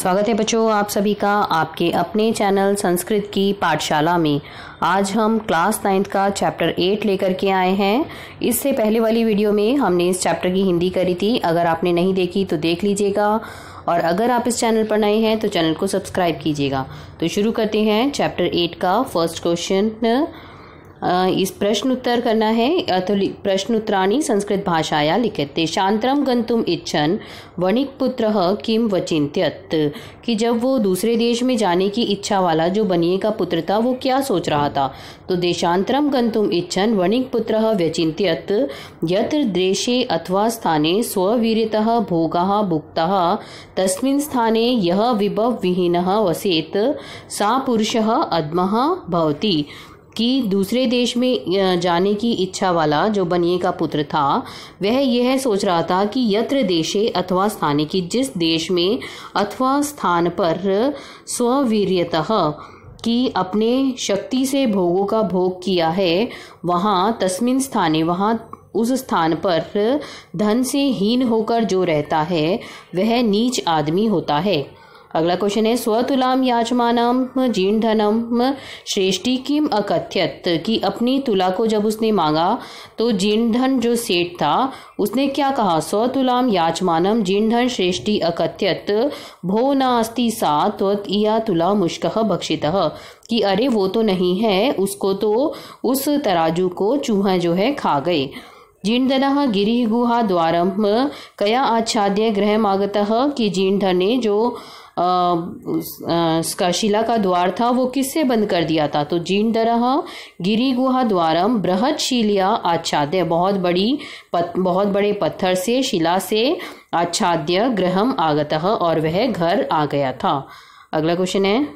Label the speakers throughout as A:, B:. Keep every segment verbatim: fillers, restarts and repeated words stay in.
A: स्वागत है बच्चों आप सभी का आपके अपने चैनल संस्कृत की पाठशाला में। आज हम क्लास नाइन्थ का चैप्टर एट लेकर के आए हैं। इससे पहले वाली वीडियो में हमने इस चैप्टर की हिंदी करी थी। अगर आपने नहीं देखी तो देख लीजिएगा, और अगर आप इस चैनल पर नए हैं तो चैनल को सब्सक्राइब कीजिएगा। तो शुरू करते हैं चैप्टर एट का फर्स्ट क्वेश्चन। इस प्रश्न उत्तर करना है। प्रश्न उत्तराणि संस्कृत भाषाया लिखित। देशांतरम गंतुम इच्छन वणिकपुत्रः किम वचिन्त्यत, कि जब वो दूसरे देश में जाने की इच्छा वाला जो बनिए का पुत्र था वो क्या सोच रहा था। तो देशांतरम गंतुम इच्छन वणिकपुत्रः व्यचिन्त्यत यत्र देशे अथवा स्थाने स्ववीर्यतः भोगः भुक्तः तस्मिन् स्थाने यः विभव विहीनः वसेत् सा पुरुषः अधमः भवति, कि दूसरे देश में जाने की इच्छा वाला जो बनिए का पुत्र था वह यह सोच रहा था कि यत्र देशे अथवा स्थाने, की जिस देश में अथवा स्थान पर स्ववीर्यतः कि अपने शक्ति से भोगों का भोग किया है, वहाँ तस्मिन् स्थाने वहाँ उस स्थान पर धन से हीन होकर जो रहता है वह नीच आदमी होता है। अगला क्वेश्चन है स्वतुलाम याचमानम जीर्ण धनम श्रेष्ठी किम अकथ्यत, कि अपनी तुला को जब उसने मांगा तो जीर्ण धन जो सेठ था उसने क्या कहा। स्वतुलाम याचमानम जीर्ण धन श्रेष्ठी अकथ्यत भो नास्ति सा त्वत्इया तुला मुष्कः भक्षितः, कि अरे वो तो नहीं है, उसको तो उस तराजू को चूहा जो है खा गए। जीर्णधनः गिरिः गुहा द्वारम कया आच्छाद्य गृहमागतः, कि जीर्णधन ने जो उसका शिला का द्वार था वो किससे बंद कर दिया था। तो जीर्णधरः गिरि गुहा द्वारम बृहत शिलिया आच्छाद्य, बहुत बड़ी पत, बहुत बड़े पत्थर से शिला से आच्छाद्य गृहम आगतः, और वह घर आ गया था। अगला क्वेश्चन है,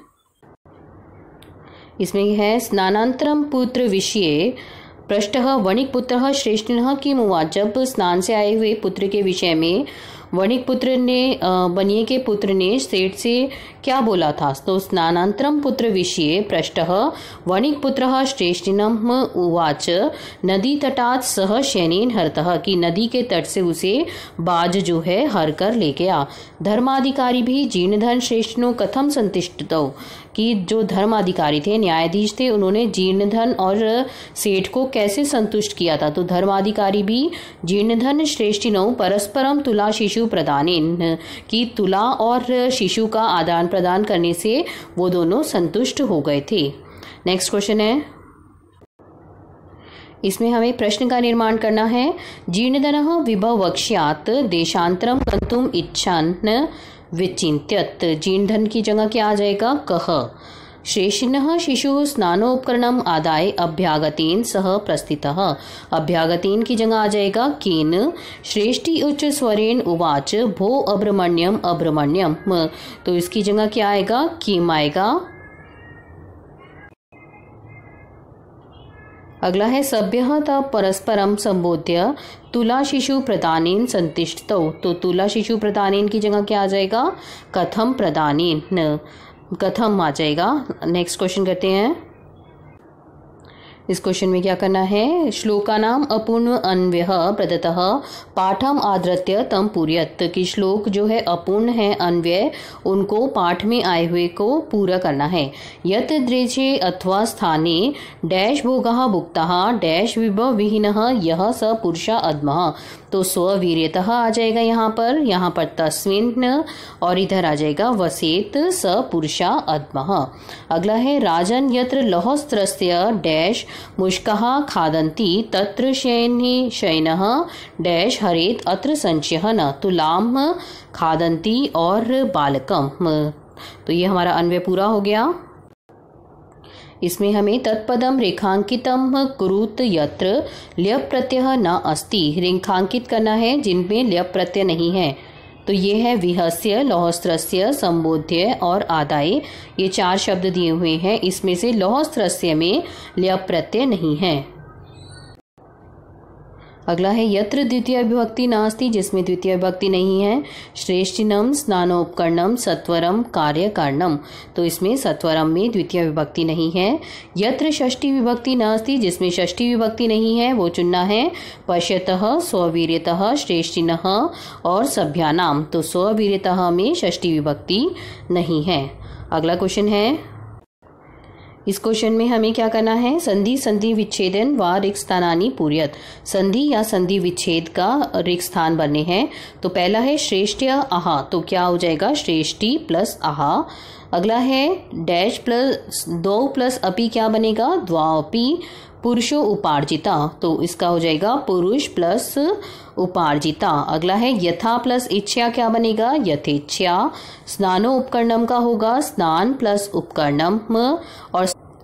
A: इसमें है स्नानांतरम पुत्र विषये पृष्ठः वणिक पुत्रः श्रेष्ठिनः किम उवाच, जब स्नान से आए हुए पुत्र के विषय में वणिक पुत्र ने बनिए के पुत्र ने सेठ से क्या बोला था। तो स्नानांतरम पुत्र विषये पृष्ठः वणिक पुत्रः श्रेष्ठिनः उवाच नदी तटात् सह शयनेन हरतः, कि नदी के तट से उसे बाज जो है हर कर ले गया। धर्माधिकारी भी जीर्णधन श्रेष्ठिनो कथम संतिष्ठितौ, कि जो धर्माधिकारी थे न्यायाधीश थे उन्होंने जीर्णधन और सेठ को कैसे संतुष्ट किया था। तो धर्माधिकारी भी जीर्णधन श्रेष्ठिनो परस्परम तुला शिशु प्रदानेन, कि तुला और शिशु का आदान प्रदान करने से वो दोनों संतुष्ट हो गए थे। नेक्स्ट क्वेश्चन है, इसमें हमें प्रश्न का निर्माण करना है। जीर्णधनः विभव वक्ष्यात् देशांतरम गंतुम इच्छान विचिन्त्यत, जीर्णधन की जगह क्या आ जाएगा कह। श्रेष्ठिनः शिशु स्नानोपकरणम आदाय अभ्यागतेन सह प्रस्थितः, अभ्यागतेन की जगह आ जाएगा केन। श्रेष्ठी उच्च स्वरेण उवाच भो अब्रमण्यम अब्रमण्यम, तो इसकी जगह क्या आएगा किम आएगा। अगला है सभ्यः तब परस्परम संबोध्य तुला शिशु प्रदानेन संतिष्ठतौ, तो तुला शिशु प्रदानेन की जगह क्या आ जाएगा कथम प्रदानेन, कथम आ जाएगा। नेक्स्ट क्वेश्चन करते हैं। इस क्वेश्चन में क्या करना है, श्लोकानाम अपूर्ण अन्वयः प्रदत्तः पाठम आदृत्य तम पूरयत, कि श्लोक जो है अपूर्ण है अन्वय उनको पाठ में आए हुए को पूरा करना है। यत द्रेशे अथवा स्थाने डैश भोगः भुक्तः डैश विभव विहीनः यह स पुरुषः अधमः, तो स्ववीर्यतः आ जाएगा यहाँ पर, यहाँ पर तस्मिन्, और इधर आ जाएगा वसेत स पुरुषः अधमः। अगला है राजन यत्र लौहस्त्रस्य डैश मुष्कः खादन्ति तत्र शयने शयनः डैश हरेत अत्र संशयः न तुलाम खादन्ति और बालकम। तो ये हमारा अन्वय पूरा हो गया। इसमें हमें तत्पदम रेखांकितम कुरुत यत्र ल्यप प्रत्यय न अस्ति, रेखांकित करना है जिनमें ल्यप प्रत्यय नहीं है। तो ये है विहस्य, लौहस्त्रस्य, संबोध्य और आदाय, ये चार शब्द दिए हुए हैं। इसमें से लौहस्त्रस्य में ल्यप प्रत्यय नहीं है। अगला है यत्र द्वितीय विभक्ति नास्ति, जिसमें द्वितीय विभक्ति नहीं है। श्रेष्ठिनम स्नानोपकरणम सत्वरम कार्य कारणम, तो इसमें सत्वरम में द्वितीय विभक्ति नहीं है। यत्र षष्ठी विभक्ति नास्ति, जिसमें षष्ठी विभक्ति नहीं है, वो चुनना है पश्यतः, स्ववीर्यतः, श्रेष्ठिनः और सभ्यानाम, तो स्ववीर्यतः में षष्ठी विभक्ति नहीं है। अगला क्वेश्चन है, इस क्वेश्चन में हमें क्या करना है, संधि संधि विच्छेदन व रिक्त स्थानानि पूर्यत, संधि या संधि विच्छेद का रिक्त स्थान बनने हैं। तो पहला है श्रेष्ठ्य आहा, तो क्या हो जाएगा श्रेष्ठी प्लस आहा। अगला है डैश प्लस दो प्लस अपि, क्या बनेगा द्वापि, पुरुषो उपार्जिता, तो इसका हो जाएगा पुरुष प्लस उपार्जिता। अगला है यथा प्लस इच्छा, क्या बनेगा यथेच्छा। स्नानो उपकरणम का होगा स्नान प्लस उपकरणम, और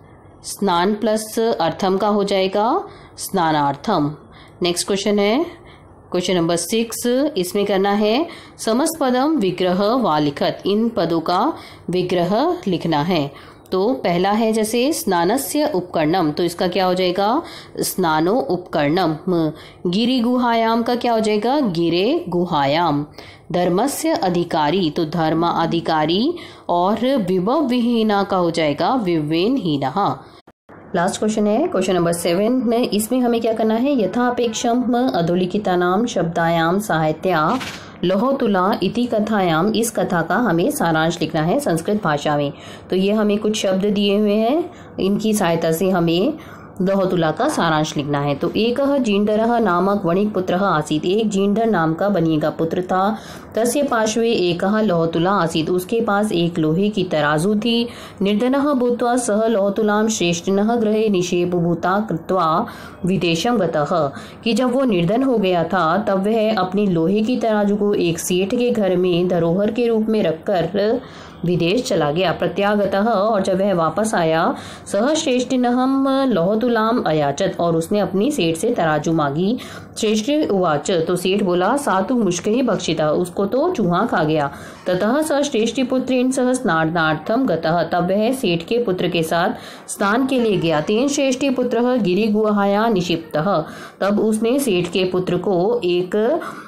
A: स्नान प्लस अर्थम का हो जाएगा स्नानार्थम। नेक्स्ट क्वेश्चन है क्वेश्चन नंबर सिक्स, इसमें करना है समस्त पदम विग्रह व लिखत, इन पदों का विग्रह लिखना है। तो पहला है जैसे स्नानस्य उपकरणम, तो इसका क्या हो जाएगा स्नानो उपकरणम। गिरि गुहायाम का क्या हो जाएगा गिरे गुहायाम। धर्मस्य अधिकारी, तो धर्म अधिकारी, और विभव विहीना का हो जाएगा विवेनहीनः। लास्ट क्वेश्चन है क्वेश्चन नंबर सेवन में, इसमें हमें क्या करना है यथापेक्षम अधोलिखितानाम शब्दायाम साहित्या लोहतुला इति कथायाम, इस कथा का हमें सारांश लिखना है संस्कृत भाषा में। तो ये हमें कुछ शब्द दिए हुए हैं, इनकी सहायता से हमें लोहतुला का सारांश लिखना है। तो एक जींडरः नामक वणिक पुत्रः आसीत्, एक जींडर नाम का बनिए का पुत्र था। तस्य पार्श्वे एकः लोहतुला आसीत्, उसके पास एक लोहे की तराजू थी। निर्धनः भूत्वा सह लोहतुलां श्रेष्ठिनः गृहे निक्षेपभूता कृत्वा विदेशं गतः, कि जब वो निर्धन हो गया था तब वह अपनी लोहे की तराजू को एक सेठ के घर में धरोहर के रूप में रखकर विदेश चला गया। प्रत्यागतः, और जब वह वापस आया, सह श्रेष्ठिनहम लोहतुलाम अयाचत, और उसने अपनी सेठ से तराजू मांगी। श्रेष्ठ उवाच, तो सेठ बोला सातु मुष्क ही भक्षिता, उसको तो चूहा खा गया। ततः स श्रेष्ठी पुत्रेण सह स्नानार्थम गतः, तब वह सेठ के पुत्र के साथ स्नान के लिए गया। तेन श्रेष्ठी पुत्रः गिरि गुहाया निक्षिप्तः, तब उसने सेठ के पुत्र को एक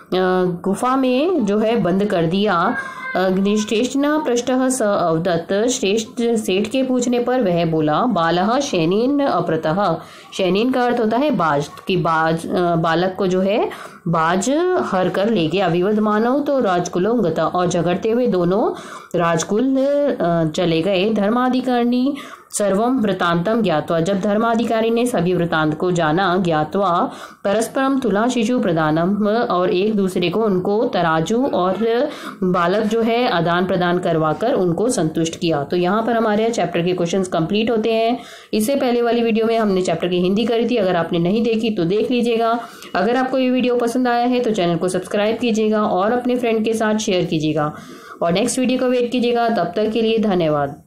A: गुफा में जो है बंद कर दिया। श्रेष्ठिनः पृष्ठः स अवदत्, श्रेष्ठ सेठ के पूछने पर वह बोला बालः शैनेन अपृतः, शैनेन का अर्थ होता है बाज, कि बाज बालक को जो है बाज हर कर ले गया। विवद मानव तो राजकुलो गता, और झगड़ते हुए दोनों राजकुल चले गए। धर्माधिकारी सर्वम वृतांतम ज्ञात्वा, जब धर्माधिकारी ने सभी वृतांत को जाना, ज्ञात्वा परस्परम तुला शिशु प्रदानम, और एक दूसरे को उनको तराजू और बालक जो है आदान प्रदान करवाकर उनको संतुष्ट किया। तो यहाँ पर हमारे चैप्टर के क्वेश्चंस कंप्लीट होते हैं। इससे पहले वाली वीडियो में हमने चैप्टर की हिंदी करी थी, अगर आपने नहीं देखी तो देख लीजिएगा। अगर आपको ये वीडियो पसंद आया है तो चैनल को सब्सक्राइब कीजिएगा और अपने फ्रेंड के साथ शेयर कीजिएगा, और नेक्स्ट वीडियो का वेट कीजिएगा। तब तक के लिए धन्यवाद।